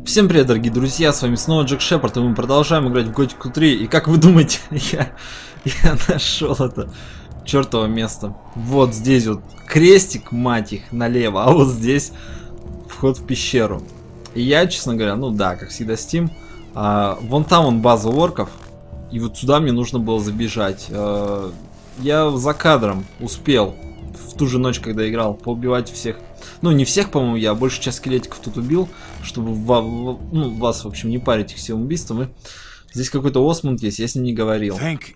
Всем привет, дорогие друзья, с вами снова Джек Шепард, и мы продолжаем играть в Готику 3. И как вы думаете, я нашел это чертово место. Вот здесь вот крестик, мать их, налево, а вот здесь вход в пещеру. И я, честно говоря, ну да, как всегда Steam, вон там вон база орков, и вот сюда мне нужно было забежать. Я за кадром успел в ту же ночь, когда играл, поубивать всех. Ну, не всех, по-моему, я больше часть скелетиков тут убил, чтобы вас, в общем, не парить их всем убийством. И здесь какой-то Осмунд есть, я с ним не говорил.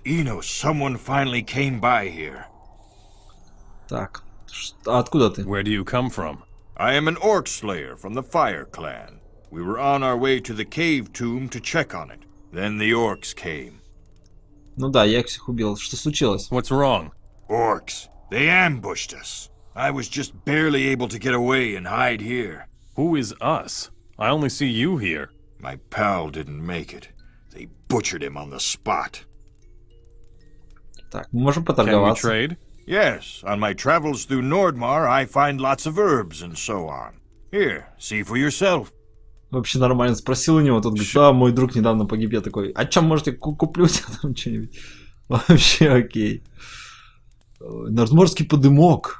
Так, а откуда ты? Where do you come from? I am an orc slayer from the Fire Clan. We were on our way to the cave tomb to check on it. Then the orcs came. Ну да, я их всех убил. Что случилось? What's wrong? Orcs. They ambushed us. I was just barely able to get away and hide here. Who is us? I only see you here. My pal didn't make it. They butchered him on the spot. Так, мы можем Can we поторговаться. trade? Yes, on my travels through Nordmar, I find lots of herbs and so on. Here, see for yourself. Вообще нормально. Спросил у него, тот говорит, да, мой друг недавно погиб. Я такой, а чем, можете, куплю тебе там что-нибудь? Вообще окей. Нордморский подымок.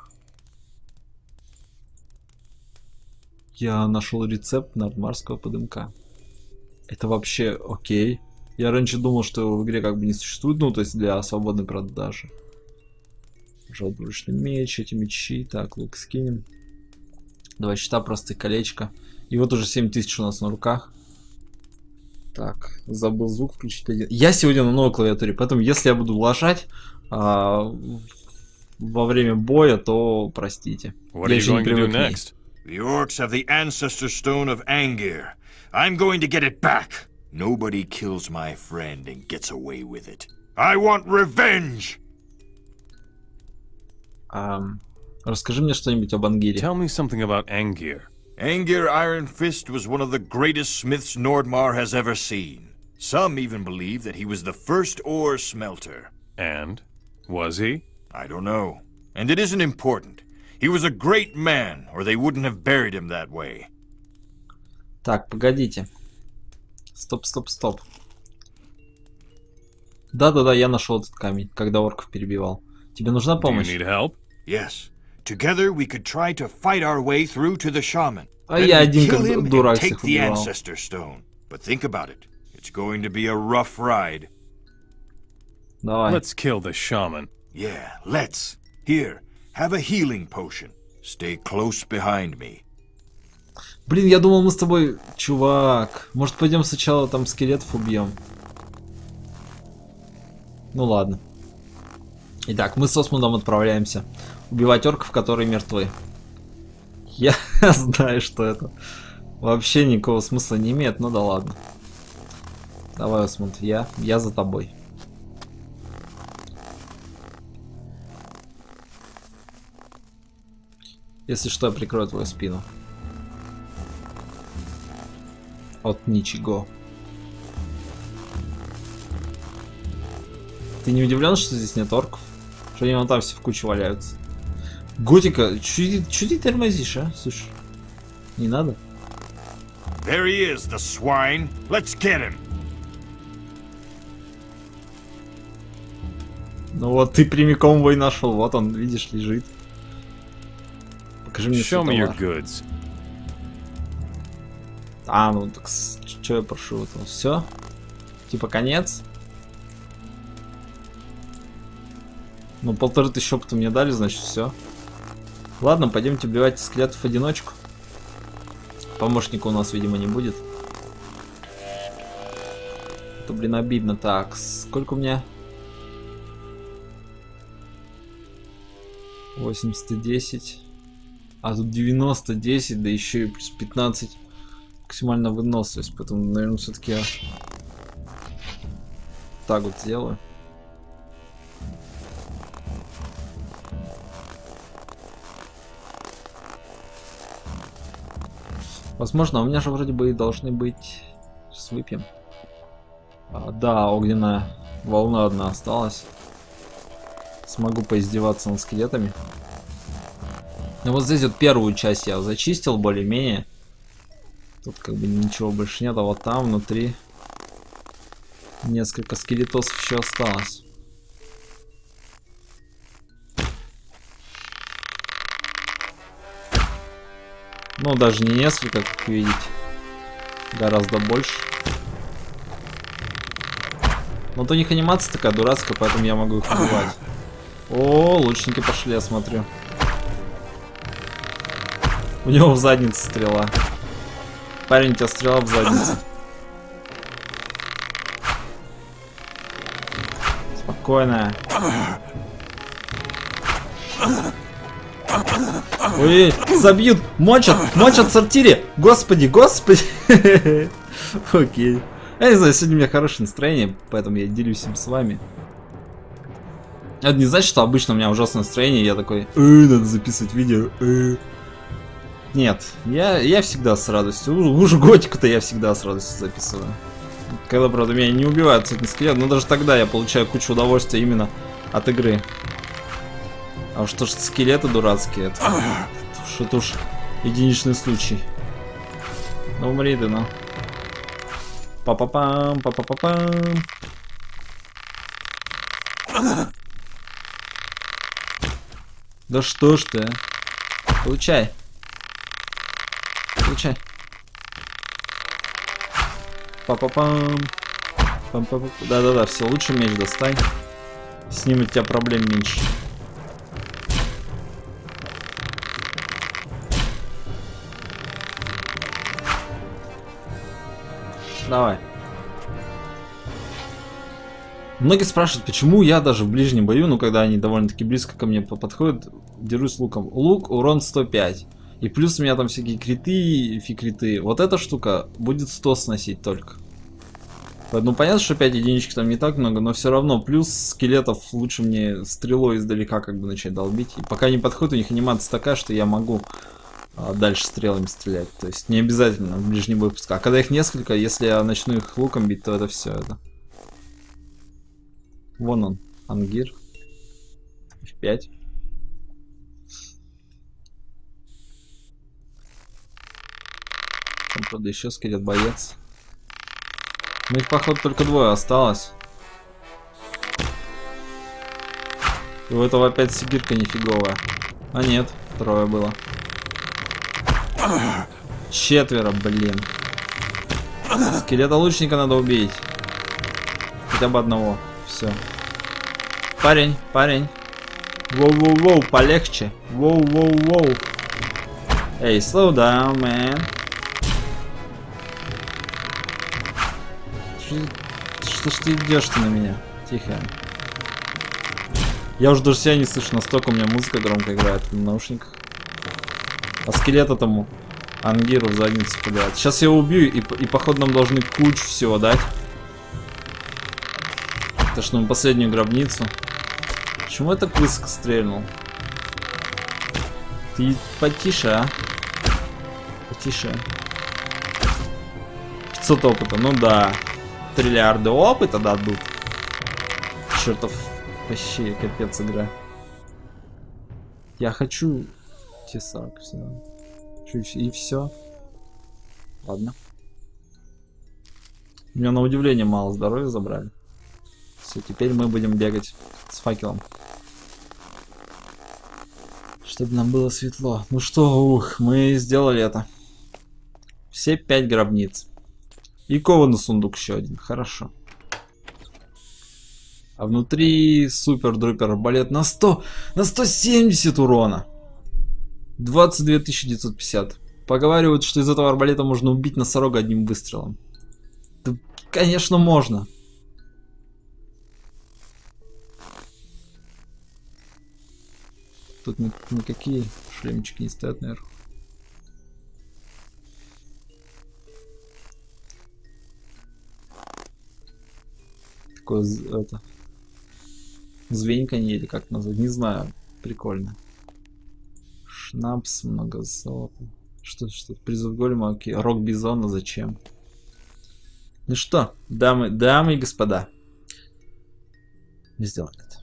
Я нашел рецепт нордмарского подымка. Это вообще окей. Я раньше думал, что его в игре как бы не существует, ну, то есть для свободной продажи. Желтый меч, эти мечи. Так, лук скинем. 2 щита, простые колечко. И вот уже 7000 у нас на руках. Так, забыл звук включить один. Я сегодня на новой клавиатуре, поэтому если я буду лажать во время боя, то простите. Я еще не привык к ней. The orcs have the ancestor stone of Angir. I'm going to get it back. Nobody kills my friend and gets away with it. I want revenge. Расскажи мне что-нибудь об Ангире. Tell me something about Angir. Angir Iron Fist was one of the greatest smiths Nordmar has ever seen. Some even believe that he was the first ore smelter. And? Was he? I don't know. And it isn't important. He was a great man, or they wouldn't have buried him that way. Так, погодите. Стоп. Да-да-да, я нашел этот камень, когда орков перебивал. Тебе нужна Do you помощь? need help? Yes. Together we could try to fight our way through to the shaman. А Then я we'd один kill как him дурак and take всех the убивал. ancestor stone. But think about it. It's going to be a rough ride. Давай. Let's kill the shaman. Yeah, let's. Here, have a healing potion. Stay close behind me. Блин, я думал, мы с тобой... Чувак, может пойдем сначала там скелетов убьем? Ну ладно. Итак, мы с Осмундом отправляемся убивать орков, которые мертвы. Я знаю, что это вообще никакого смысла не имеет, ну да ладно. Давай, Осмунд, я за тобой. Если что, я прикрою твою спину. От ничего. Ты не удивлен, что здесь нет орков? Что они вон там все в кучу валяются? Готика, чё ты тормозишь, а? Слушай, не надо? There he is, the swine. Let's get him. Ну вот ты прямиком его и нашел. Вот он, видишь, лежит. Покажи мне Show me your товар. goods. Ну так что я прошу? Все? Типа конец? Ну 1500 опыта мне дали, значит все. Ладно, пойдемте убивать скелетов в одиночку. Помощника у нас, видимо, не будет. Это, блин, обидно. Так, сколько у меня? 80 и 10. А тут 90, 10, да еще и плюс 15 максимально выносливость. Поэтому, наверное, все-таки я так вот сделаю. Возможно, у меня же вроде бы и должны быть... Сейчас выпьем. Да, огненная волна одна осталась. Смогу поиздеваться над скелетами. Ну вот здесь вот первую часть я зачистил более-менее. Тут как бы ничего больше нет, а вот там внутри несколько скелетосов еще осталось. Ну, даже не несколько, как видите. Гораздо больше. Но вот у них анимация такая дурацкая, поэтому я могу их убивать. О, лучники пошли, я смотрю. У него в заднице стрела. Парень, у тебя стрела в заднице. Спокойно. Ой, забьют, мочат в сортире. Господи, господи. Окей. Я не знаю, сегодня у меня хорошее настроение, поэтому я делюсь им с вами. Это не значит, что обычно у меня ужасное настроение, и я такой, надо записывать видео. Нет, я всегда с радостью. Уже готику-то я всегда с радостью записываю. Когда, правда, меня не убивают цветный скелет, но даже тогда я получаю кучу удовольствия именно от игры. А уж то, что скелеты дурацкие, это уж единичный случай. Ну умри ты, ну. Па-па-пам, па-па-па-пам. Да что ж ты, а? Получай. Получай. Па-па-пам. Пам-па-па. Да-да-да, все, лучше меч достань. С ним у тебя проблем меньше. Давай. Многие спрашивают, почему я даже в ближнем бою, ну когда они довольно-таки близко ко мне подходят, дерусь луком. Лук, урон 105. И плюс у меня там всякие криты, фикриты. Вот эта штука будет 100 сносить только. Ну понятно, что 5 единичек там не так много, но все равно. Плюс скелетов лучше мне стрелой издалека как бы начать долбить. И пока не подходит, у них анимация такая, что я могу дальше стрелами стрелять. То есть не обязательно в ближний бой пускать. А когда их несколько, если я начну их луком бить, то это все это. Вон он, Ангир. F5. Там, правда, еще скелет-боец. Ну их, походу, только двое осталось. И у этого опять сигирка нифиговая. А нет, трое было. Четверо, блин. Скелета лучника надо убить. Хотя бы одного. Все. Парень, парень. Воу-воу-воу, полегче. Воу-воу-воу. Эй, slow down, man. Что ж ты идешь-то на меня? Тихо. Я уже даже себя не слышу, настолько у меня музыка громко играет в наушниках. А скелет этому Ангиру в задницу пуляет. Сейчас я его убью, и походу нам должны кучу всего дать. Это что, на последнюю гробницу. Почему я так высоко стрельнул? Ты потише, а? Потише. 500 опыта, ну да. Триллиарды опыта дадут. Чертов вообще капец игра. Я хочу тесак, все. И все. Ладно. У меня на удивление мало здоровья забрали. Все, теперь мы будем бегать с факелом. Чтобы нам было светло. Ну что, ух, мы сделали это. Все 5 гробниц. И кованый сундук еще один. Хорошо. А внутри супер-друпер арбалет на 170 урона. 22 950. Поговаривают, что из этого арбалета можно убить носорога одним выстрелом. Да, конечно, можно. Тут никакие шлемчики не стоят наверху. Такое это звеньканье или как назвать, не знаю, прикольно. Шнапс, много золота. Что призыв голема, окей. Рог бизона, зачем? Ну что, дамы и господа, мы сделали это.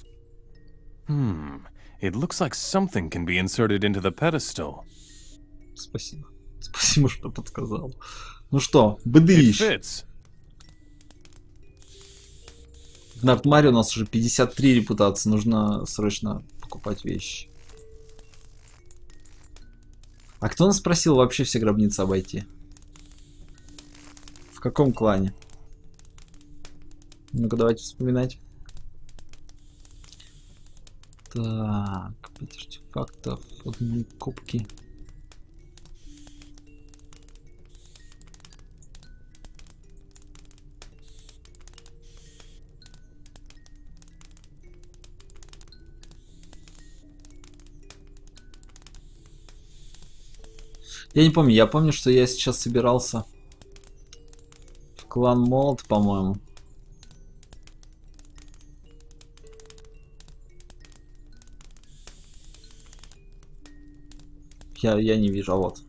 It looks like something can be inserted into the pedestal. Спасибо. Спасибо, что подсказал. Ну что, быдыщ. В Нортмаре у нас уже 53 репутации. Нужно срочно покупать вещи. А кто нас просил вообще все гробницы обойти? В каком клане? Ну-ка, давайте вспоминать. Так, 5 артефактов, одни кубки. Я не помню, я помню, что я сейчас собирался в клан Молот, по-моему. Я не вижу, а вот.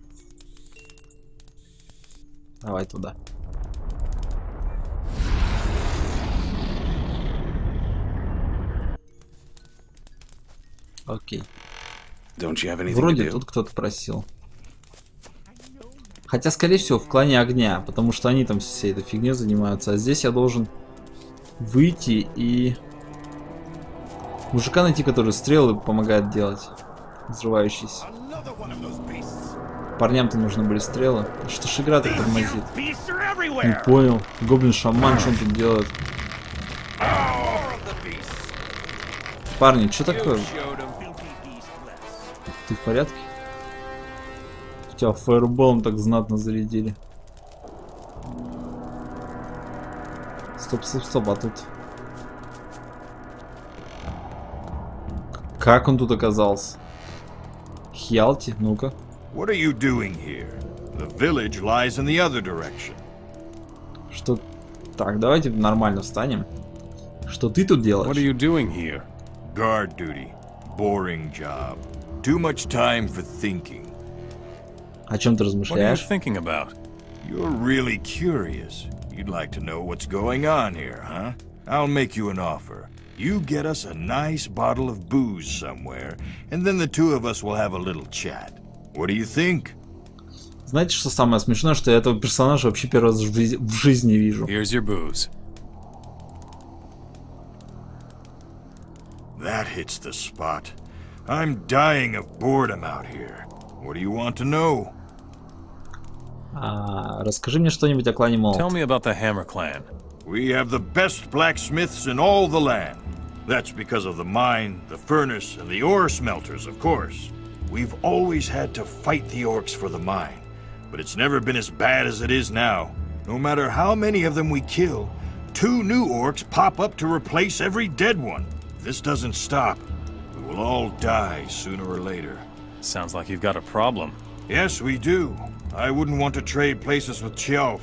Давай туда. Окей. Вроде тут кто-то просил. Хотя, скорее всего, в клане огня, потому что они там всей этой фигней занимаются. А здесь я должен выйти и мужика найти, который стрелы помогает делать. Взрывающиеся. Парням-то нужны были стрелы. Что ж игра так тормозит? Не понял. Гоблин-шаман, что он тут делает? Парни, что такое? Ты в порядке? Тебя фаерболом так знатно зарядили. Стоп, стоп, стоп, а тут... Как он тут оказался? Хьялти, ну-ка. What are you doing here? The village lies in the other direction. Что? Так, давайте нормально встанем. Что ты тут делаешь? What are you doing here? Guard duty. Boring job. Too much time for thinking. О чем ты What are you размышляешь? thinking about? You're really curious. You'd like to know what's going on here, huh? I'll make you an offer. You get us a nice bottle of booze somewhere, and then the two of us will have a little chat. What do you think? Знаете, что самое смешное, что я этого персонажа вообще первый раз в жизни вижу. Here's your booze. That hits the spot. I'm dying of boredom out here. What do you want to know? Расскажи мне что-нибудь о клане Молот. Tell me about the Hammer Clan. We have the best blacksmiths in all the land. That's because of the mine, the furnace, and the ore smelters, of course. We've always had to fight the orcs for the mine, but it's never been as bad as it is now. No matter how many of them we kill, 2 new orcs pop up to replace every dead one. If this doesn't stop, we will all die sooner or later. Sounds like you've got a problem. Yes, we do. I wouldn't want to trade places with Chiov.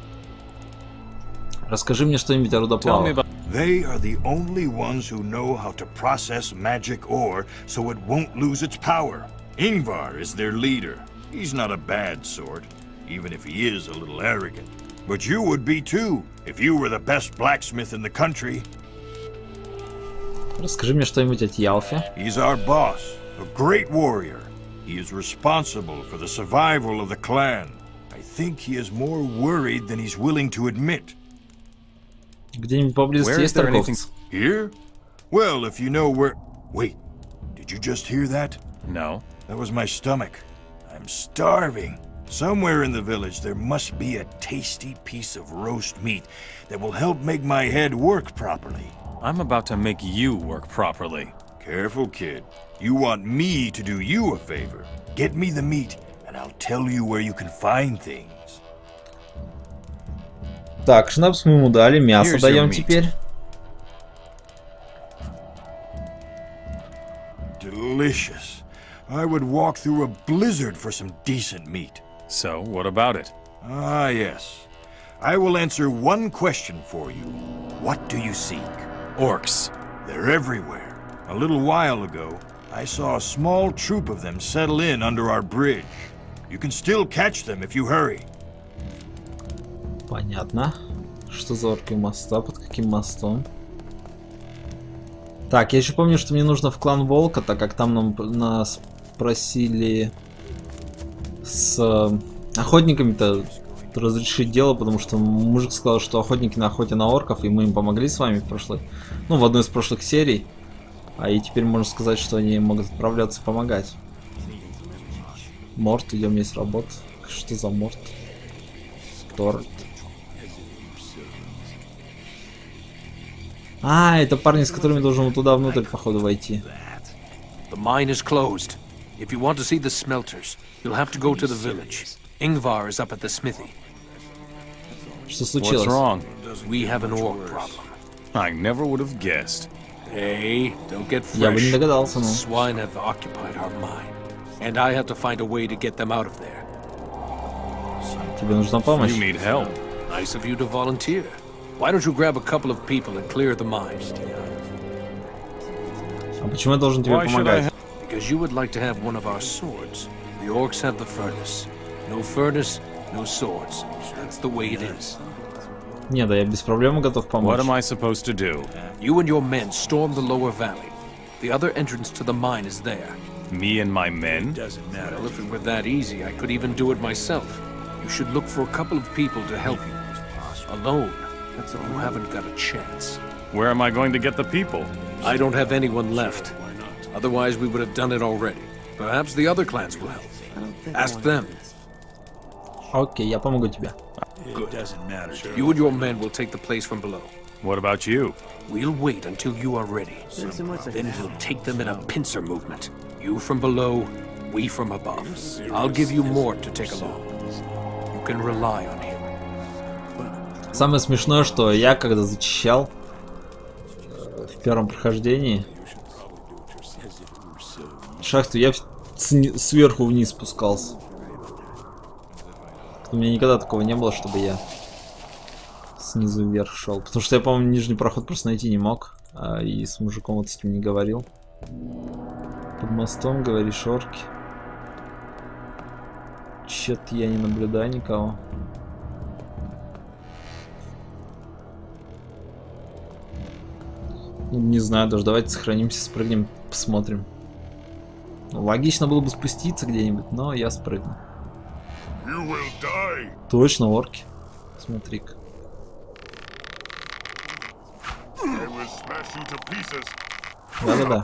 Расскажи мне что-нибудь о Tell me рудоплавах. about... They are the only ones who know how to process magic ore so it won't lose its power. Ingvar is their leader. He's not a bad sort, even if he is a little arrogant. But you would be too, if you were the best blacksmith in the country. Расскажи мне что-нибудь о Тьялфе. He's our boss, a great warrior. He is responsible for the survival of the clan. I think he is more worried than he's willing to admit. Где-нибудь поблизости Where is есть there торговцы? anything... Here? Well, if you know where... Wait, did you just hear that? No. That was my stomach. I'm starving. Somewhere in the village there must be a tasty piece of roast meat that will help make my head work properly. I'm about to make you work properly. Careful, kid. You want me to do you a favor. Get me the meat, and I'll tell you where you can find things. Так, шнапс мы ему дали, мясо Here's даем your meat. теперь. Delicious. I would walk through a blizzard for some decent meat. So, what about it? Ah, yes. I will answer one question for you. What do you seek? Orcs. They're everywhere. A little while ago, I saw a small troop of them settle in under our bridge. You can still catch them if you hurry. Понятно. Что за орки у моста? Под каким мостом? Так, я еще помню, что мне нужно в клан Волка, так как там нас просили с охотниками-то разрешить дело, потому что мужик сказал, что охотники на охоте на орков, и мы им помогли с вами в прошлой, ну, в одной из прошлых серий. А и теперь можно сказать, что они могут отправляться помогать. Морт, идем, есть работа. Что за морт? Торт. А, это парни, с которыми должен вот туда внутрь, походу, войти. The mine is closed. If you want to see the smelters, you'll have to go to the village. Ingvar is up at the smithy. Что What's случилось? wrong? We have an orc problem. I never would have guessed. Hey, don't get Я бы не fresh. догадался, ну. Swine have occupied our mine, and I have to find a way to get them out of there. Тебе нужна помощь? You need help. Nice of you to volunteer. Why don't you grab a couple of people and clear the mine? А почему я должен тебе Why should I помогать? help? Because you would like to have one of our swords. The orcs have the furnace. No furnace, no swords. That's the way it is. Не, да я без проблем готов помочь. What am I supposed to do? You and your men storm the lower valley. The other entrance to the mine is there. Me and my men? Well, if it were that easy, I could even do it myself. You should look for a couple of people to help you. Alone, you haven't got a chance. Where am I going to get the people? I don't have anyone left. Otherwise, we would have done it already. Perhaps the other clans will help. Ask them. Окей, я помогу тебе. You and your men will take the place from below. What about you? We'll wait until you are ready. Then we'll take them in a pincer movement. You from below, we from above. I'll give you Mort to take along. You can rely on him. Самое смешное, что я когда зачищал в первом прохождении шахту, я сверху вниз спускался. У меня никогда такого не было, чтобы я снизу вверх шел. Потому что я, по-моему, нижний проход просто найти не мог. И с мужиком вот с этим не говорил. Под мостом, говоришь, орки. Чё-то я не наблюдаю никого. Ну, не знаю, даже давайте сохранимся, спрыгнем, посмотрим. Логично было бы спуститься где-нибудь, но я спрыгну. Точно, орки. Смотри-ка. Да-да-да.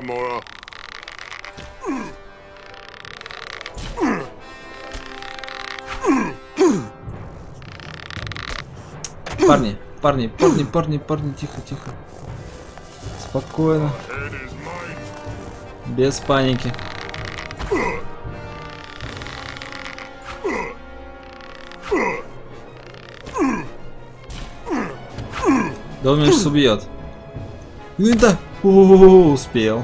Парни, тихо. Спокойно. Без паники. Да он меня сейчас убьет. Ну да. Успел.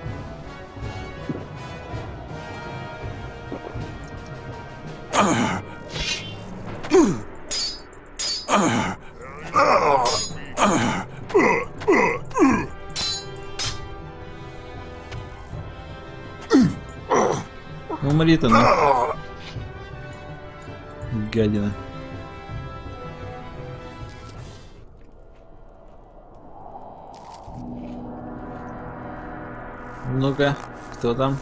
Умри ты, ну. Гадина. Ну-ка, кто там?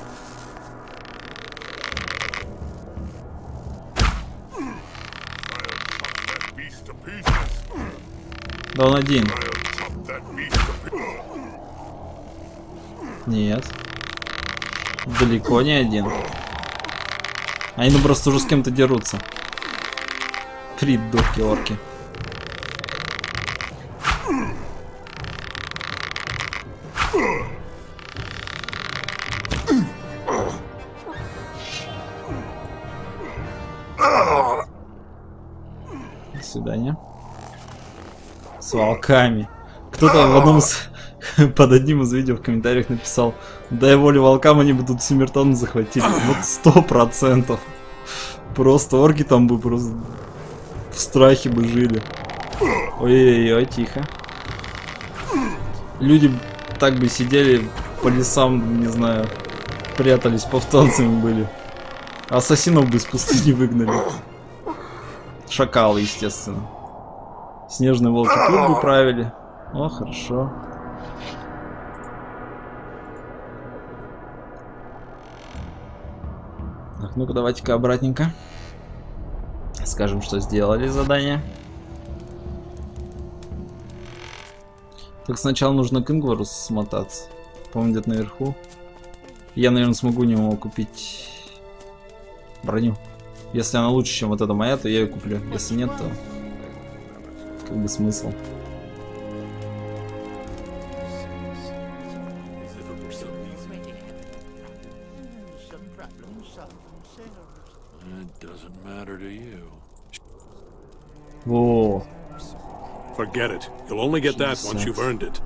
Да он один. Нет. Далеко не один. Они ну просто уже с кем-то дерутся. Придурки орки. До свидания. С волками. Кто-то в одном из... под одним из видео в комментариях написал: дай волю волкам, они бы тут Симмертон захватили. Вот 100%. Просто орки там бы просто в страхе бы жили. Ой-ой-ой, тихо. Люди так бы сидели по лесам, не знаю, прятались, повстанцами были. Ассасинов бы из пустыни выгнали. Шакалы, естественно. Снежные волки тут бы правили. О, хорошо. Так, ну-ка давайте-ка обратненько. Скажем, что сделали задание. Так сначала нужно к Ингвару смотаться. По-моему, где-то наверху. Я, наверное, смогу у него купить броню. Если она лучше, чем вот эта моя, то я ее куплю. Если нет, то как бы смысл. Во. Forget it. You'll only get that once you've earned it.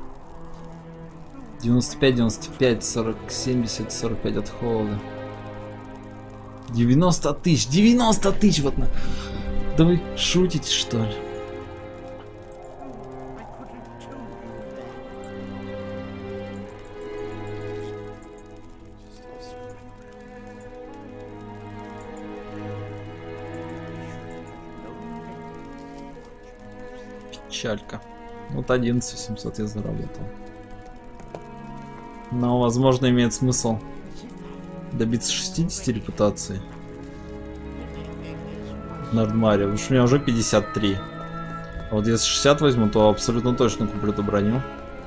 95, 95, 40, 70, 45 от холода. 90 тысяч! 90 тысяч! Вот на... Да вы шутите, что ли? Печалька. Вот 11 700 я заработал. Но, возможно, имеет смысл добиться 60 репутации. Нордмаре, потому что у меня уже 53. А вот если 60 возьму, то абсолютно точно куплю эту броню.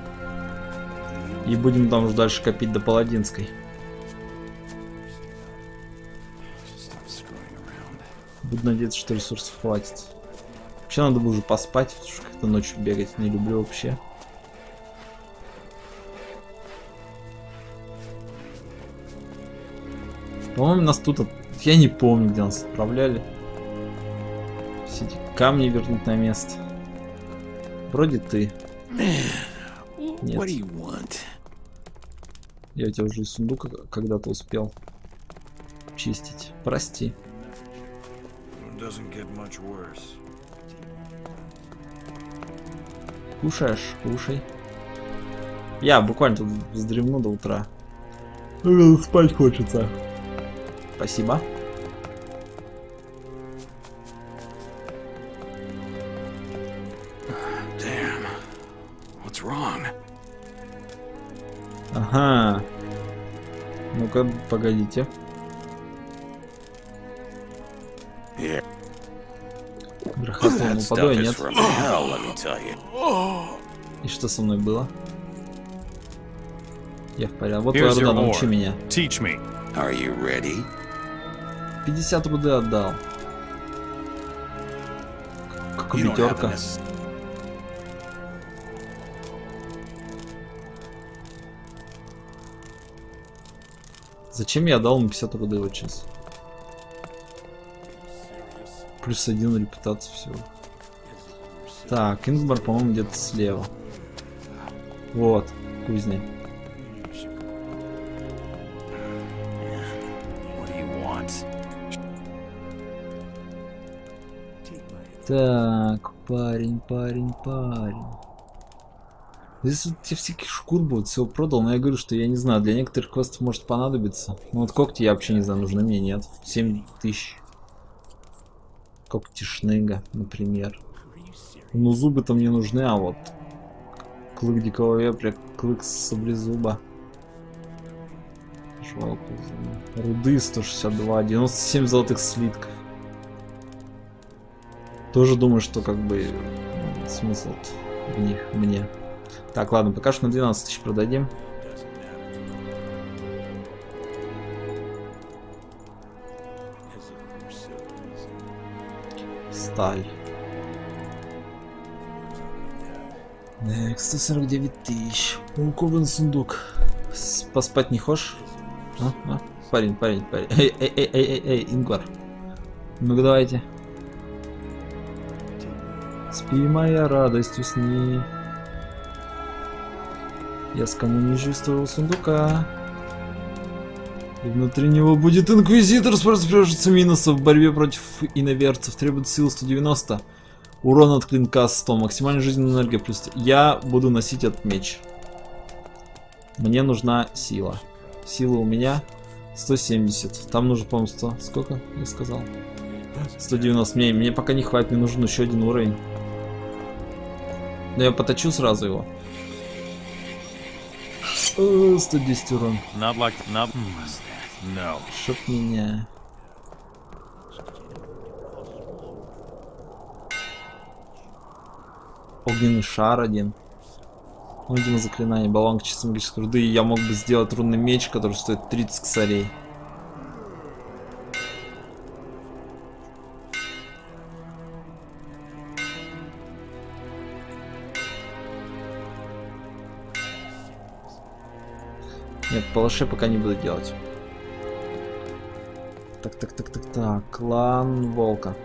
И будем там уже дальше копить до паладинской. Буду надеяться, что ресурсов хватит. Вообще надо бы уже поспать, потому что как-то ночью бегать не люблю вообще. По-моему, нас тут... Я не помню, где нас отправляли. Все эти камни вернуть на место. Вроде ты. Нет. Я у тебя уже из сундука когда-то успел чистить. Прости. Кушаешь? Кушай. Я буквально тут вздремну до утра. Спать хочется. Спасибо. Ага. Ну-ка, погодите. Грохоту упаду, нет? И что со мной было? Я в порядке. Вот твоя руда, научи меня. 50 руды отдал. Как убитерка. Зачем я дал ему 50 руды вот сейчас? Плюс 1 репутацию всего. Так, Ингвар, по-моему, где-то слева. Вот, кузня. Так, парень. Здесь вот тебе всяких шкур будет, всего продал, но я говорю, что я не знаю, для некоторых квестов может понадобиться. Ну вот когти я вообще не знаю, нужны мне, нет. 7000. Когти шныга, например. Ну зубы там не нужны, а вот клык дикого вепря, клык саблезуба. Жалко. Руды 162, 97 золотых слитков. Тоже думаю, что как бы смысл в них мне. Так, ладно, пока что на 12 тысяч продадим. Сталь. Так, 149 тысяч. Укобан сундук. Поспать не хочешь? Парень. Эй, Ингвар. Ну-ка давайте. Спи, моя радость, усни. Я скоммунижусь твоего сундука. И внутри него будет инквизитор с прожжется минусов в борьбе против иноверцев. Требует сил 190. Урон от клинка 100. Максимальная жизненная энергия плюс. Я буду носить этот меч. Мне нужна сила. Сила у меня 170. Там нужно, по-моему, 100. Сколько я сказал? 190. Мне пока не хватит. Мне нужен еще один уровень. Но я поточу сразу его. 110 урон. No. Чтоб меня. Огненный шар один. Ну, видимо, заклинание. Болванка чисто магической руды. И я мог бы сделать рунный меч, который стоит 30 косарей. Нет, палаше пока не буду делать. Так. Клан Волка.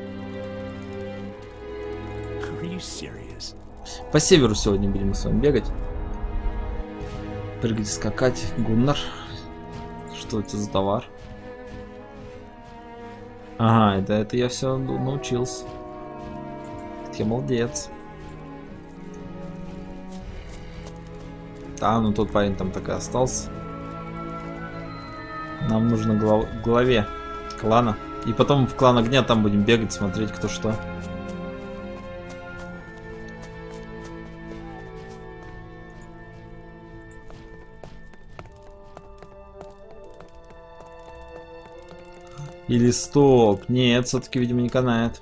По северу сегодня будем с вами бегать. Прыгать, скакать. Гуннар. Что это за товар? Ага, это я все научился. Я молодец. А, ну тот парень там так и остался. Нам нужно главе клана. И потом в клан огня там будем бегать, смотреть кто что. Или стоп. Нет, все-таки, видимо, не канает.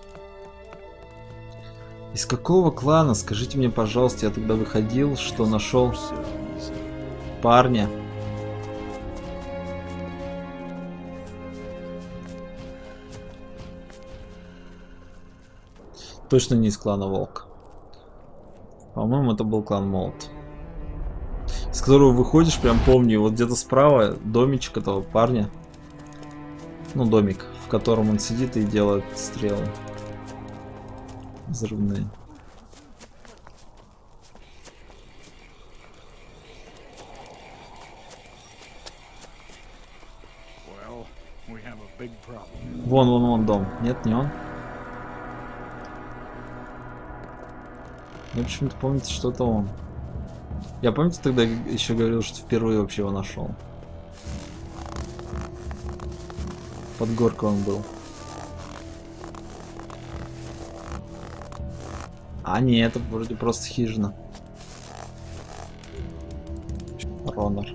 Из какого клана? Скажите мне, пожалуйста, я тогда выходил, что нашел парня. Точно не из клана Волк. По-моему, это был клан Молот. Из которого выходишь, прям помню, вот где-то справа домичек этого парня. Ну, домик, в котором он сидит и делает стрелы взрывные. Вон дом. Нет, не он. Мне почему-то помнится, что это он. Я, помните, тогда еще говорил, что впервые вообще его нашел. Под горкой он был. А нет, это вроде просто хижина. Ронор.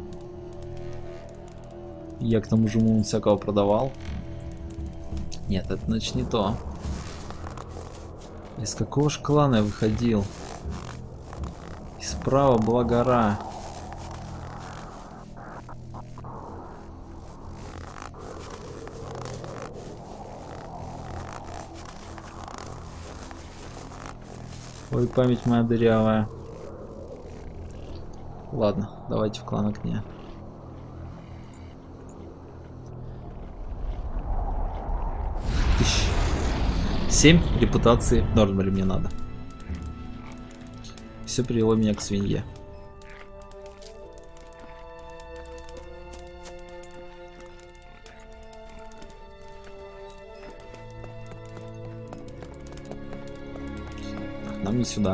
Я к тому же ему всякого продавал. Нет, это значит не то. Из какого же клана я выходил? И справа была гора. Ой, память моя дырявая. Ладно, давайте в клан огня. Семь репутации в Нордмере мне надо. Все привело меня к свинье. Нам не сюда.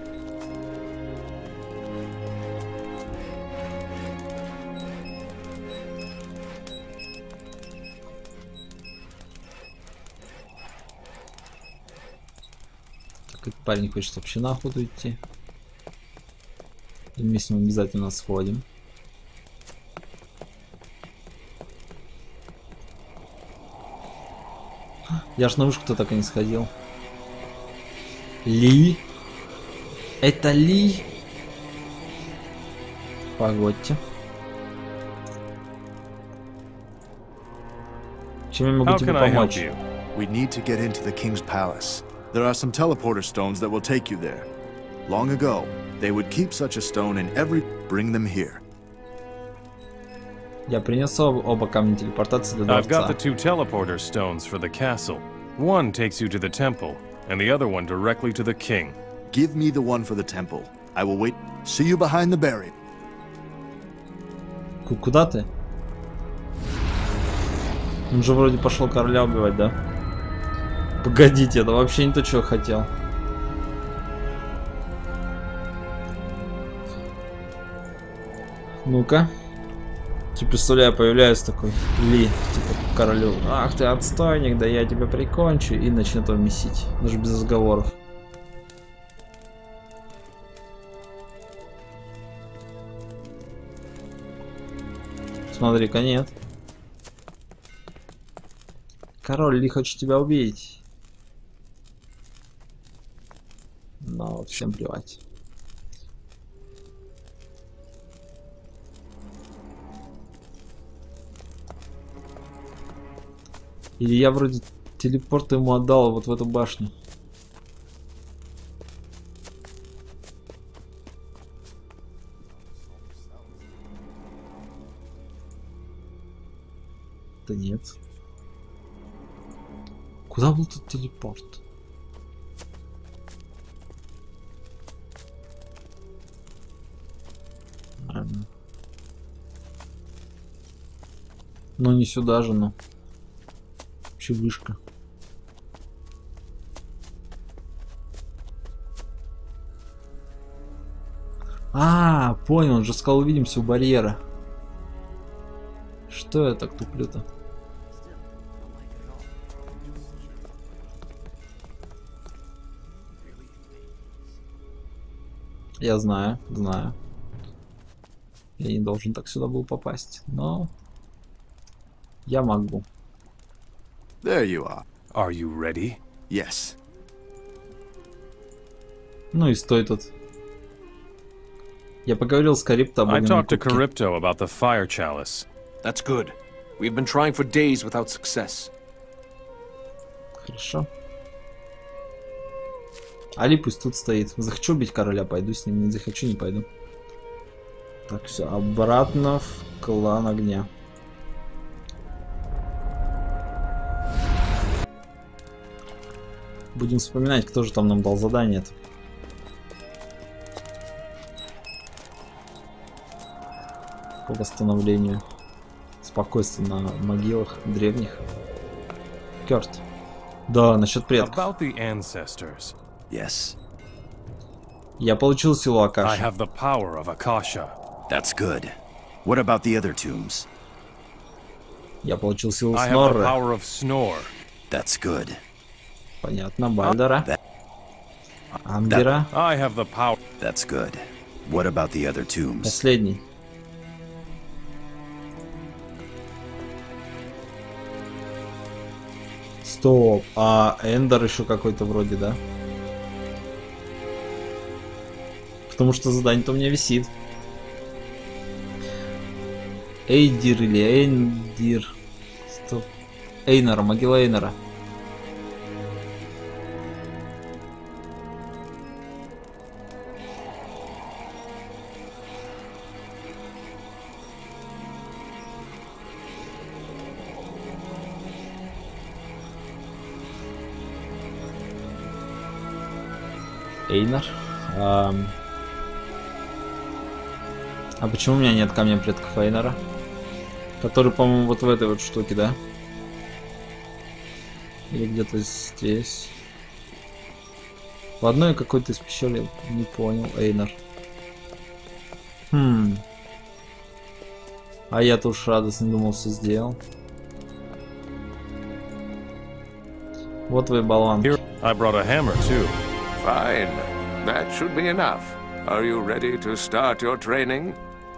Так, этот парень хочет вообще на охоту идти. И мы с ним обязательно сходим. Я ж на вышку-то так и не сходил. Ли? Это Ли? Погодьте. Чем я могу тебе помочь? We need to get into the king's palace. There are some teleporter stones that will take you there. Long ago, they would keep such a stone in every... Bring them here. Я принес оба камня телепортации для I've got the дворца. two teleporter stones for the castle. One takes you to the temple, and the other one directly to the king. Give me the one for the temple. I will wait. See you behind the barrier. Куда ты? Он же вроде пошел короля убивать, да? Погодите, это вообще не то, что я хотел. Ну-ка. Ты представляю, появляюсь такой Ли, типа королю. Ах ты отстойник, да я тебя прикончу. И начнет его месить. Даже без разговоров. Смотри-ка, нет. Король Ли хочет тебя убить. Но всем плевать. Или я вроде телепорт ему отдал вот в эту башню. Да нет. Куда был тут телепорт? Ну не сюда же, ну. Вообще вышка. А, понял, он же сказал, увидимся у барьера. Что я так туплю-то? Я знаю, знаю. Я не должен так сюда был попасть, но я могу. There you are. Are you ready? Yes. Ну и стой тут. Я поговорил с Карипто об I огненной talked to кубке. Charybdo about the fire chalice. That's good. We've been trying for days without success. Хорошо. Али пусть тут стоит. Захочу убить короля, пойду с ним. Не захочу, не пойду. Так, все, обратно в клан огня. Будем вспоминать, кто же там нам дал задание-то. По восстановлению спокойствия на могилах древних. Кёрт. Да, насчет предков. About the ancestors. Yes, Я получил силу I Акаши. have the power of Akasha. that's good. What about the other tombs? Я получил силу I have the Снорры. power of Snore. That's good. Понятно, Бальдера. That- Ангера. I have the power. That's good. What about the other tombs? Последний. Стоп. А Эндер еще какой-то вроде, да? Потому что задание-то у меня висит. Эйдир или Эндир. Стоп. Эйнора, могила Эйнора. Эйнар. А почему у меня нет камня предков Эйнара? Который, по-моему, вот в этой вот штуке, да? Или где-то здесь. В одной какой-то из пещер я не понял. Эйнар. А я-то уж радостно думал, все сделал. Вот твой болван. Here, I brought a hammer too. Fine. That should be enough. Are you ready to start your training?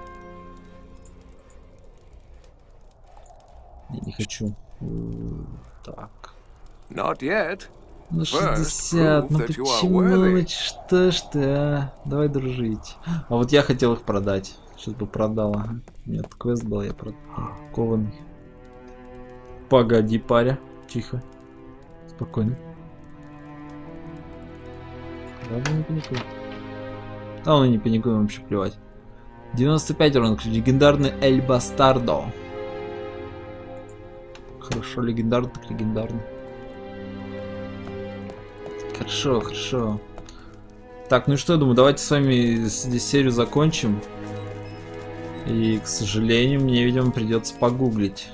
Я не хочу. Так. Not yet. Ну First, 60, ну prove that you are почему? worthy. Что ж ты, а? Давай дружить. А вот я хотел их продать. Сейчас бы продал, ага. Нет, квест был, я продал. Кованый. Погоди, паря. Тихо. Спокойно. Ладно, не паникуй. Да он и не паникует, вообще плевать. 95 ранг, легендарный Эль Бастардо. Хорошо, легендарный, так легендарный. Хорошо, хорошо. Так, ну и что, я думаю, давайте с вами здесь серию закончим. И, к сожалению, мне, видимо, придется погуглить.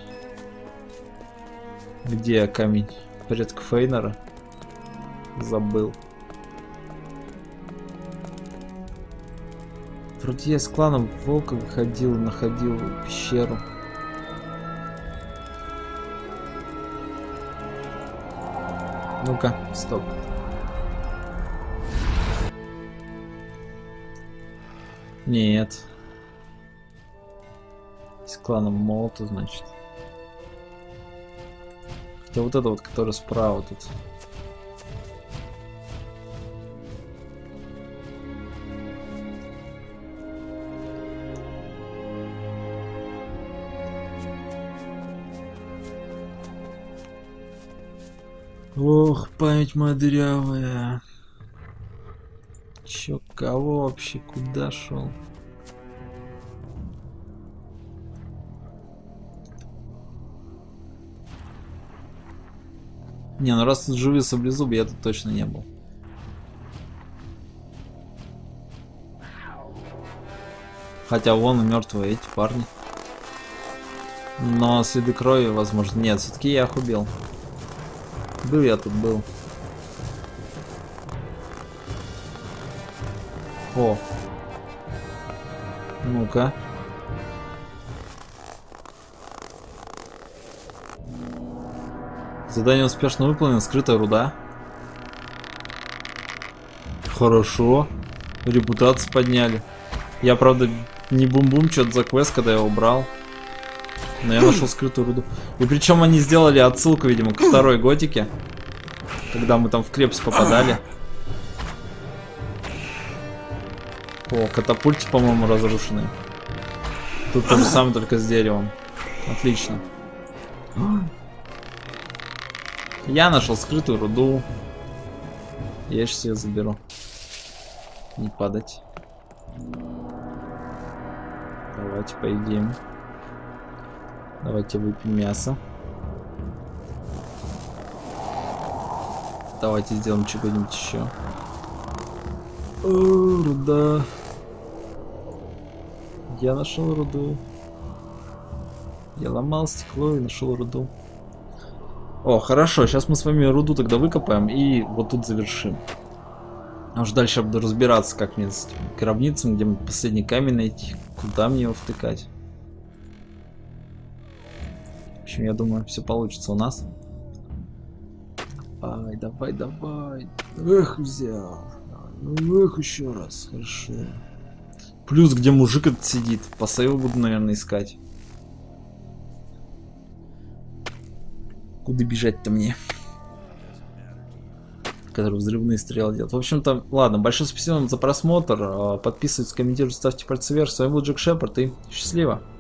Где камень предков Эйнора? Забыл. Вроде я с кланом Волка выходил, находил пещеру. Ну-ка, стоп. Нет. С кланом Молота, значит. Хотя вот это вот, который справа тут. Ох, память моя дырявая. Чё, кого вообще, куда шел? Не, ну раз тут живые саблезубы, я тут точно не был. Хотя вон мертвые эти парни. Но следы крови, возможно, нет. Все-таки я их убил. Был я тут, был. О. Ну-ка. Задание успешно выполнено, скрытая руда. Хорошо. Репутацию подняли. Я, правда, не бум-бум что-то за квест, когда я его брал. Но я нашел скрытую руду. И причем они сделали отсылку, видимо, к второй готике. Когда мы там в крепость попадали. О, катапульти, по-моему, разрушенные. Тут то же самое, только с деревом. Отлично. Я нашел скрытую руду. Я сейчас ее заберу. Не падать. Давайте поедим. Давайте выпьем мясо. Давайте сделаем что-нибудь еще. О, руда. Я нашел руду. Я ломал стекло и нашел руду. О, хорошо, сейчас мы с вами руду тогда выкопаем и вот тут завершим. А уж дальше я буду разбираться, как мне с этими гробницами, где мне последний камень найти, куда мне его втыкать. В общем, я думаю, все получится у нас. Давай, давай, давай. Эх, взял. Ну, эх, еще раз. Хорошо. Плюс, где мужик этот сидит. По сейву буду, наверное, искать. Куда бежать-то мне? Который взрывные стрелы делает. В общем-то, ладно, большое спасибо вам за просмотр. Подписывайтесь, комментируйте, ставьте пальцы вверх. С вами был Джек Шепард и счастливо!